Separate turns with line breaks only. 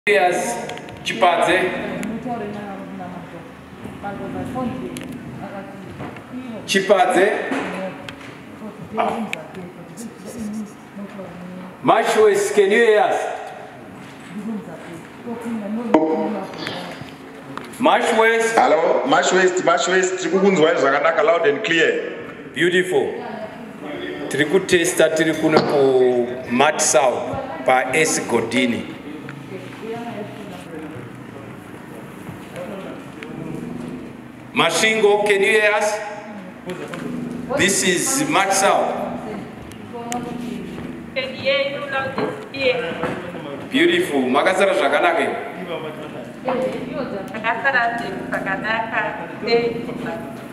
Yes, Chipadze. Chipadze. Mashwes, can you hear us? Mashwes.
Hello, Mashwes, tikukunzwa zvakanaka loud and clear.
Beautiful. Tirikutesta tirikuno ku Mat South pa S Godini. Mashingo, can you hear us? This is Mat South. Beautiful. Makasara zvakanaka.